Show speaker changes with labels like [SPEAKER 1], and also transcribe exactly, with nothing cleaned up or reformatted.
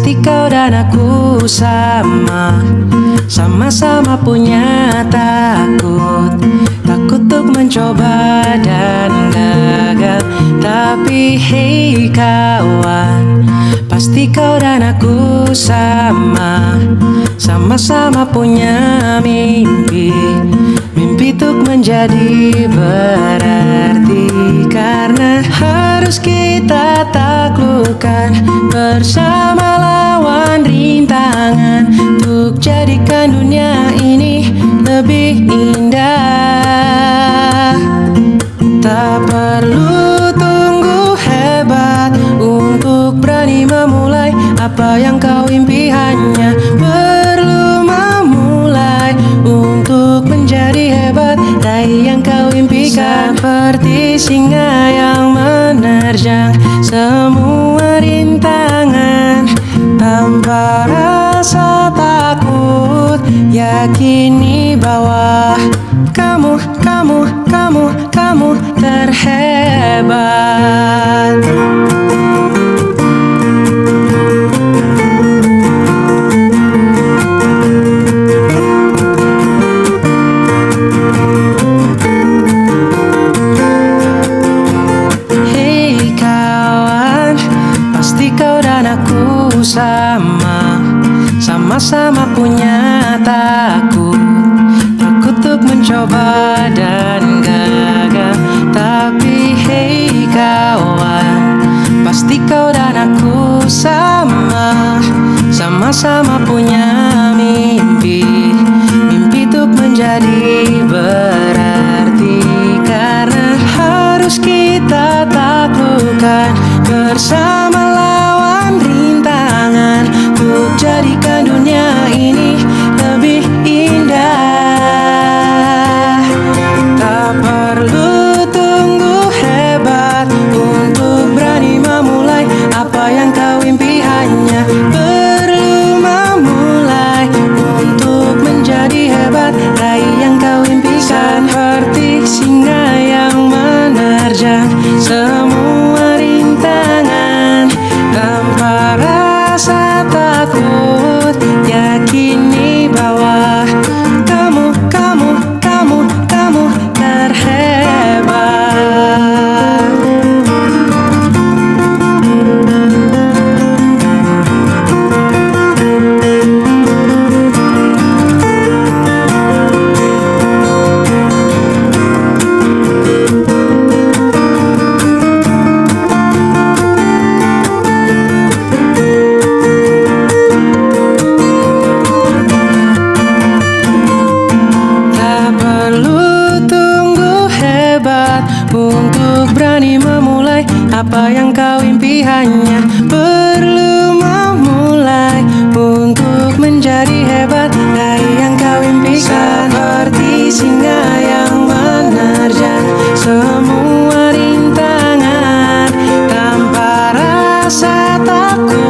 [SPEAKER 1] Pasti kau dan aku sama, sama-sama punya takut. Takut untuk mencoba dan gagal. Tapi hey kawan, pasti kau dan aku sama, sama-sama punya mimpi. Mimpi untuk menjadi berarti, karena harus kita taklukkan bersama lawan rintangan, untuk jadikan dunia ini lebih indah. Tak perlu tunggu hebat untuk berani memulai apa yang kau impi, hanya perlu memulai untuk menjadi hebat, raih yang kau impikan. Seperti singa yang menerjang semua rintangan, tanpa rasa takut, yakini bahwa kamu, kamu, kamu, kamu terhebat. Sama, sama-sama punya takut. Takut untuk mencoba dan gagal. Tapi hey kawan, pasti kau dan aku sama, sama-sama punya mimpi. Mimpi untuk menjadi berarti, karena harus kita taklukkan bersama lawan rintangan, untuk jadikan dunia ini lebih indah. Tak perlu tunggu hebat untuk berani memulai apa yang kau impi, hanya perlu memulai untuk menjadi hebat, raih yang kau impikan. Seperti singa yang menerjang semua rintangan, tanpa rasa takut, yakini bahwa kamu, kamu, kamu, kamu terhebat. Untuk berani memulai apa yang kau impi, hanya perlu memulai untuk menjadi hebat, raih yang kau impikan. Seperti singa yang menerjang semua rintangan, tanpa rasa takut,